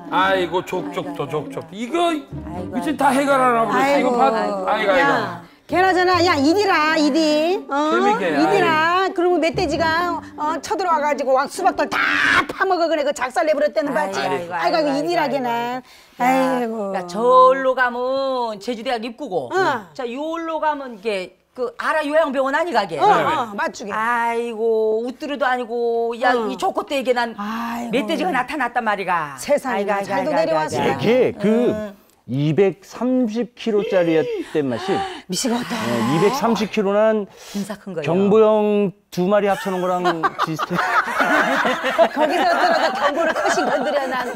아이고 족족도 족족. 이거 이제 다 해결하라고 그랬어. 이거 봐. 아이고. 걔나저나 야 이디 재밌게, 이디라 그러면 멧돼지가 쳐들어와가지고 수박들 다 파먹어 그래 그 작살 내버렸다는 거지. 아이고 이디라 걔는. 아이고. 야 저울로 가면 제주대학 입구고. 자 요울로 가면 이게 그 아라 요양병원 아니 가게. 맞추게. 아이고 우뚜루도 아니고 야 이 조코떼에게 난 멧돼지가 나타났단 말이가. 세상에 잘도 내려왔어. 이게 그 230kg짜리였던 맛이 미치겠다. 230kg는 진짜 큰 거예요. 경보형 2마리 합쳐놓은 거랑 비슷해. 거기서 들어가 경보를 커신 건드려 난.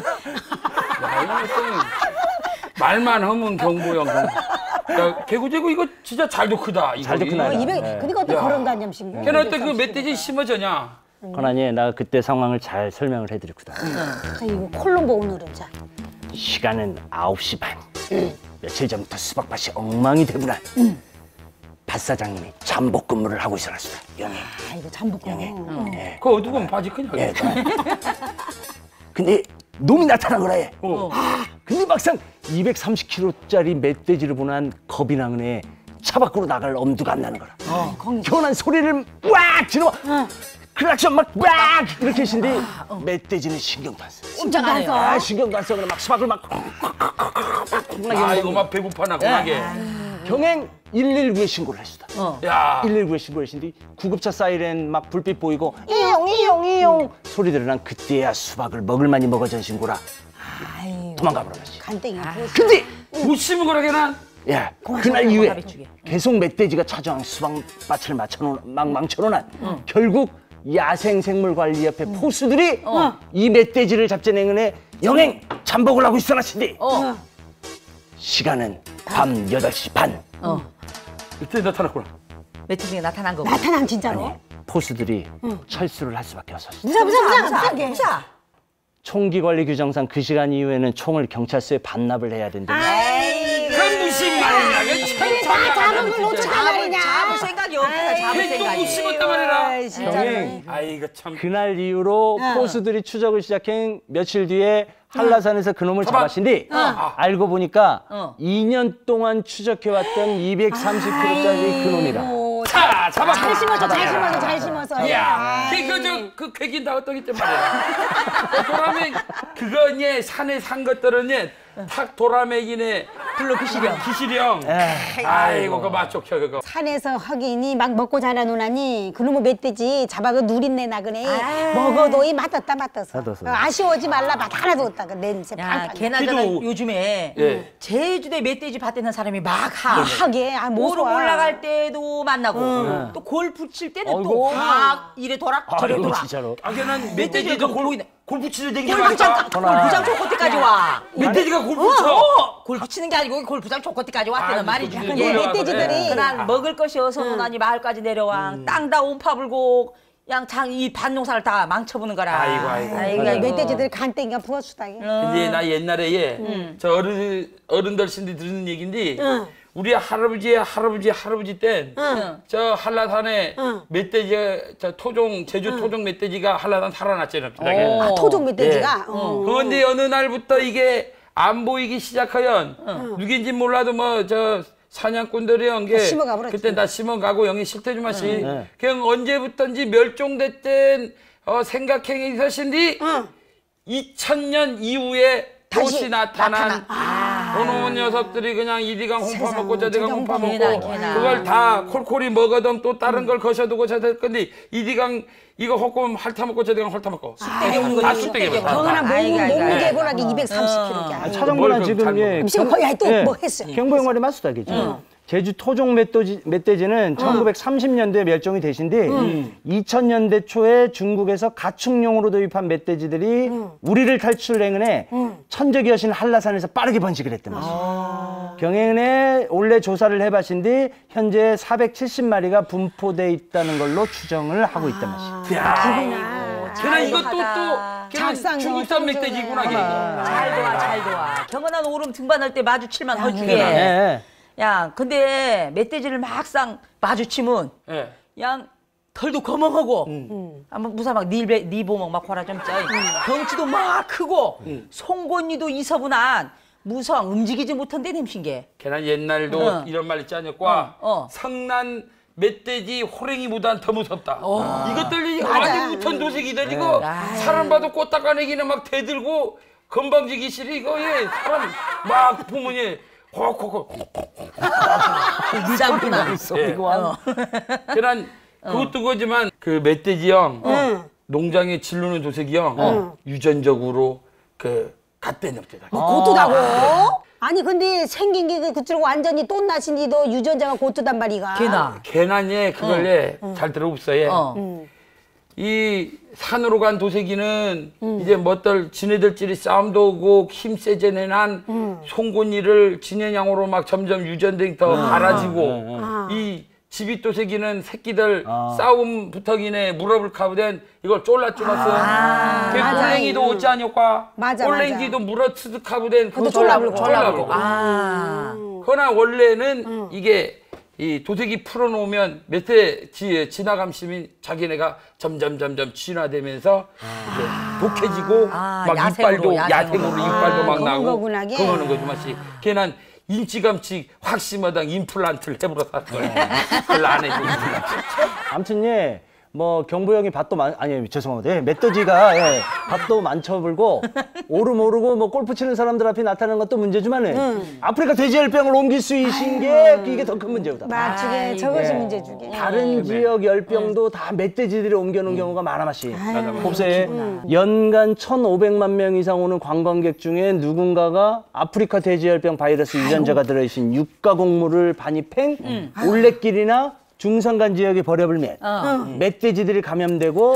말만 하면 경보형. 야, 개구제구 이거 진짜 잘도 크다. 이거. 잘도 크다. 200. 그러니까 어떻게 그런 단념식. 걔는 어때 그 멧돼지 심어져냐? 그러니 내가 그때 상황을 잘 설명을 해드렸거든. 이거 콜롬보 오늘은 자. 시간은 9시 반. 며칠 전부터 수박밭이 엉망이 되구나. 밭 사장님이 잠복 근무를 하고 있어놨어. 영애. 이거 잠복 근무. 예. 그 어두운 바지 크냐? 예. 근데 놈이 나타난 거라 해. 근데 막상 230kg짜리 멧돼지를 보는 겁이 나그네 차 밖으로 나갈 엄두가 안 나는 거라. 겨우난 소리를 왁 지르고 클락션 막 왁 이렇게 하신데 멧돼지는 신경도 안 써. 신경 안 써. 신경도 안 써. 그냥 막 수박을 막 아이고 막 배고파나 그나게. 병행 119에 신고를 했수다. 야. 119에 신고를 했는데 구급차 사이렌 막 불빛 보이고 이용 소리 들으난 그때야 수박을 먹을 만이 먹어전 신고라. 도망가 버려야지. 간땡이야. 근데 못 심은 거라 걔는. 야 그날 이후에 계속 멧돼지가 찾아온 수박밭을 망쳐놓은 결국 야생생물관리협회 포수들이 이 멧돼지를 잡자는 행운에 영행 잠복을 하고 있어놨으니 시간은 밤 8시 반. 이때 나타났구나. 멧돼지가 나타난 거고. 나타남 진짜로. 포수들이 철수를 할 수밖에 없었어. 무사. 총기관리 규정상 그 시간 이후에는 총을 경찰서에 반납을 해야 된다. 그 무슨 말이냐? 다 잡은 걸 어쩌다 말이냐. 잡을 생각이 없다. 잡을 생각이. 못 심었단 말이라. 형님, 아이고 참. 그날 이후로 포수들이 추적을 시작한 며칠 뒤에 한라산에서 그놈을 잡았신디 알고 보니까 2년 동안 추적해왔던 230kg짜리 그놈이라. 자, 잡아. 잘 심어서. 야, 그 괴긴 다 어떠기 때문에 말이야. 도라매 그거 예 산에 산 것들은 예탁 도라매기네 불러 기시령. 기시령. 아이고 그 맛좋혀 그거. 산에서 허기니 막 먹고 자라 누나니 그놈의 멧돼지 잡아도 누린내 나그네. 먹어도 이 맛없다. 아쉬워하지 말라 맛 하나도 없다. 그 냄새 야, 팡팡. 걔나저나 기도. 요즘에 예. 제주도에 멧돼지 밭에는 사람이 막 하. 하게 뭐 오름 올라갈 때도 만나고 또 골프 칠 때는 아이고. 또 막 이래 돌아 저래 아이고 돌아. 진짜로. 걔는 멧돼지가 멧돼지가 보이네. 골프 치는 댕기 골프장 좋고 때까지 와. 멧돼지가 골프 쳐. 골프 치는 게 아니고 골프장 좋고때까지 왔다는 아이고, 말이지. 그게 그게. 놀라워. 멧돼지들이 그난 먹을 것이 어서나니 마을까지 내려와 땅다 온파불고 양장 이 밭농사를 다 망쳐보는 거라. 아이고. 멧돼지들 간땡이가 부어주다. 근데 나 옛날에 저 어른들 신디 들은 얘긴데 우리 할아버지 때 저 한라산에 멧돼지 저 제주 토종 멧돼지가 한라산 살아났잖아요. 토종 멧돼지가. 그런데 어느 날부터 이게 안 보이기 시작하연 누군지 몰라도 뭐 저 사냥꾼들이 연게 심어가 버렸지. 그때 다 심어가고 영희 실태주 맛이 그냥 언제부턴지 멸종됐던 생각행위 있으신디 2000년 이후에 다시 나타난 그놈의 녀석들이 그냥 이디강 홍파 먹고 저디강 홍파 먹고 그걸 다 콜콜이 먹어도 또 다른 걸 거셔두고 저될 건데 이디강 이거 헛고 핥아 먹고 저디강 핥아 먹고 쑥대기 오는 거 쑥대기 경은아 몸무게 보라기 230kg야. 차장군은 지금 지금 거의 또 뭐 했어요? 경보형활이 맞수다겠죠. 제주 토종 멧돼지는 1930년도에 멸종이 되신데 2000년대 초에 중국에서 가축용으로 도입한 멧돼지들이 우리를 탈출행은에 천적이 여신 한라산에서 빠르게 번식을 했단 말이죠. 경행에 원래 조사를 해봤신 뒤 현재 470마리가 분포돼 있다는 걸로 추정을 하고 있단 말이죠. 걔는 이것도 또 중국산 멧돼지구나. 잘 도와. 경은한 오름 등반할 때 마주칠만 허주게. 야, 근데 멧돼지를 막상 마주치면 양 털도 거멍하고 한번 무사 막 니보먹 막 호라 좀 짜이 덩치도 막 크고 송곳니도 이서분한 무성 움직이지 못한데 냄신게. 걔는 옛날도 이런 말 있지 않을까? 성난 멧돼지 호랭이보단 더 무섭다. 이것들이 아주 우천 도색이들 이거 사람 봐도 꽃 닦아내기는 막 대들고 건방지기 싫어 이거 예 사람 막 보면 예 미담구나. 걔는 그것도 거지만 그 멧돼지 형 농장에 질르는 도색이 형 유전적으로 그 갓된 형태다. 고트다고? 아니 근데 생긴 게 그쪽 완전히 똔나신지도 유전자가 고트단 말이가. 걔나니 그걸 잘 들어봅시다. 이 산으로 간 도색이는 이제 뭐들 지네들끼리 싸움도 오고 힘 세제내난 송곳니를 지네냥으로 막 점점 유전되기 더 갈아지고 이 지빗도색이는 새끼들 싸움 부터기네 무릎을 카브된 이걸 쫄라쫄랐어. 걔 꼴랭이도 오지 않을까? 꼴랭이도 물어트득 카브된 그거 쫄라불고. 그러나 원래는 이게 이 도색이 풀어놓으면 몇 해 지나감심이 자기네가 점점 진화되면서 이제 독해지고 막 이빨도 야생으로 이빨도 막 나고 그러는 거지 맛이. 걔는 인치감치 확심하당 임플란트를 해보러 샀어요. 그걸 안 해줘 임플란트. 아무튼 예. 뭐 경부 형이 밭도 아니 죄송합니다. 예, 멧돼지가 예, 밭도 많쳐불고 오르고 뭐 골프 치는 사람들 앞에 나타나는 것도 문제지만은 아프리카 돼지열병을 옮길 수 있으신 게 이게 더 큰 문제다. 맞추게 저것이 문제주게. 다른 지역 열병도 다 멧돼지들이 옮겨놓은 경우가 많아마시. 봅세요. 연간 1,500만 명 이상 오는 관광객 중에 누군가가 아프리카 돼지열병 바이러스 유전자가 들어있는 육가곡물을 반입행 올레길이나 중산간 지역에 버려불면 멧돼지들이 감염되고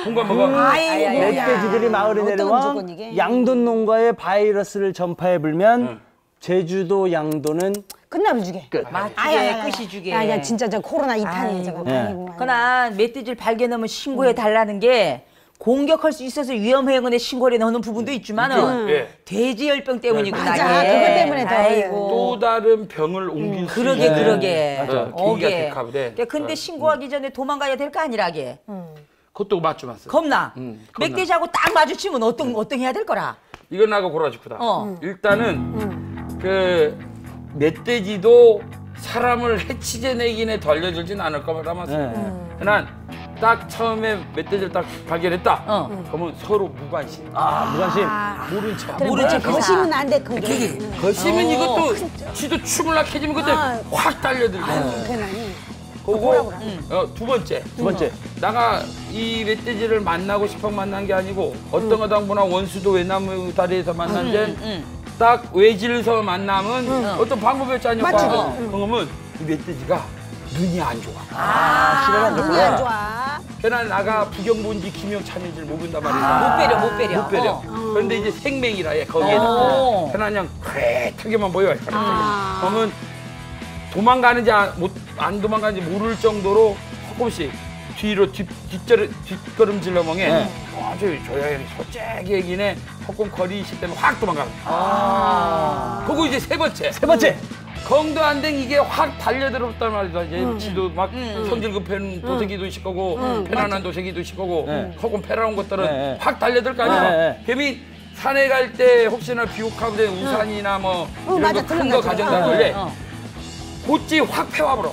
멧돼지들이 마을에 내려와 양돈 농가에 바이러스를 전파해 불면 제주도 양도는 끝나주게. 끝. 맞주게 끝이 주게. 야 진짜 저 코로나 2탄이야 저거. 그러나 멧돼지를 발견하면 신고해 달라는 게 공격할 수 있어서 위험해군에 신고를 넣는 부분도 있지만은 돼지열병 때문이구나. 맞아, 그것 때문에 더. 아이고. 또 다른 병을 옮길 수 그러게 있는 그러게. 맞아. 계기가 됐거든. 근데 신고하기 전에 도망가야 될 거 아니라게. 그것도 맞춰봤어. 겁나. 멧돼지하고 딱 마주치면 어떤 해야 될 거라. 이건 나가 고라지구다. 일단은 그 멧돼지도 사람을 해치제내기에 덜려들진 않을 거라면서. 그냥 딱 처음에 멧돼지를 딱 발견했다. 그러면 서로 무관심. 무관심. 모른 척. 모른 척. 거시면 안 돼 그게. 거시면 이것도 지도 춤을 낙해지면 그때 확 달려들고. 그리고 두 번째. 나가 이 멧돼지를 만나고 싶어 만난 게 아니고 어떤 어당부나 원수도 외나무 다리에서 만난 딱 외질서 만나면 어떤 방법이었지 않을까? 그러면 이 멧돼지가 눈이 안 좋아. 눈이 안 좋아. 그날 나가 부경 본지 김영 참인지를 모른단 말이야. 못 배려. 그런데 이제 생맹이라 해 거기에는. 그날 그냥 그래하게만 보여. 그러면 도망가는지 안 도망가는지 모를 정도로 조금씩 뒤로 뒷걸음질러 멍에 아주 조용히 소재기네 조금 거리 있을 때는 확 도망가. 그거 이제 세 번째. 공도 안 된 이게 확 달려들었단 말이다. 이제 지도 막 성질 급한 도색이도 있을 거고 편안한 도색이도 있을 거고 혹은 패라운 것들은 확 달려들 거 아니야. 개미 산에 갈 때 혹시나 비옥하고 된 우산이나 뭐 이런 거 큰 거 가져다 걸래. 곧지 확 패와버려.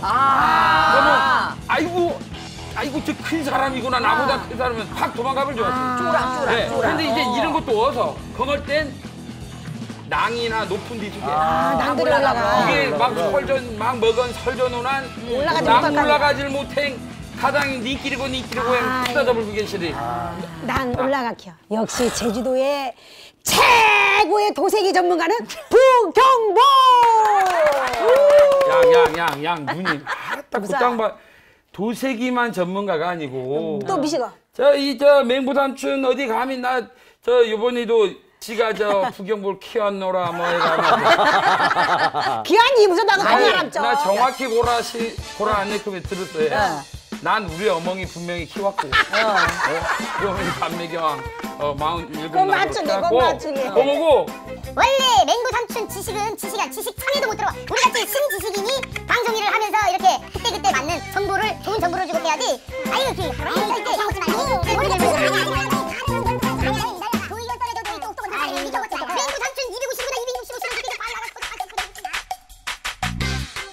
그러면 아이고 저 큰 사람이구나 나보다 큰 사람은 확 도망가버려. 쪼락. 근데 이제 이런 것도 어서 그럴 땐 낭이나 높은 데 쪽에 낭들이 올라가. 이게 막 먹은 설전운한 낭 올라가질 못행 가당이 니끼리고 뜯어잡을 계시리. 낭 올라가켜. 역시 제주도의 최고의 도색이 전문가는 부경보. 양 눈이 딱 그 땅 봐. 도색이만 전문가가 아니고 또 미시가. 저 맹부삼촌 어디 감히 나 요번에도 지가 부경볼 키웠노라 뭐 해가 기한이 무슨 나가 강하랍죠. 나 정확히 보라 안 내끄면 들었어요. 난 우리 어멍이 분명히 키웠고 어머니 반매경 47날 그건 맞추게. 어머고 원래 맹구 삼촌 지식은 지식 창에도 못 들어가. 우리같이 신지식인이 방송 일을 하면서 이렇게 그때 맞는 좋은 정보를 주고 해야지. 아유 맹구 삼촌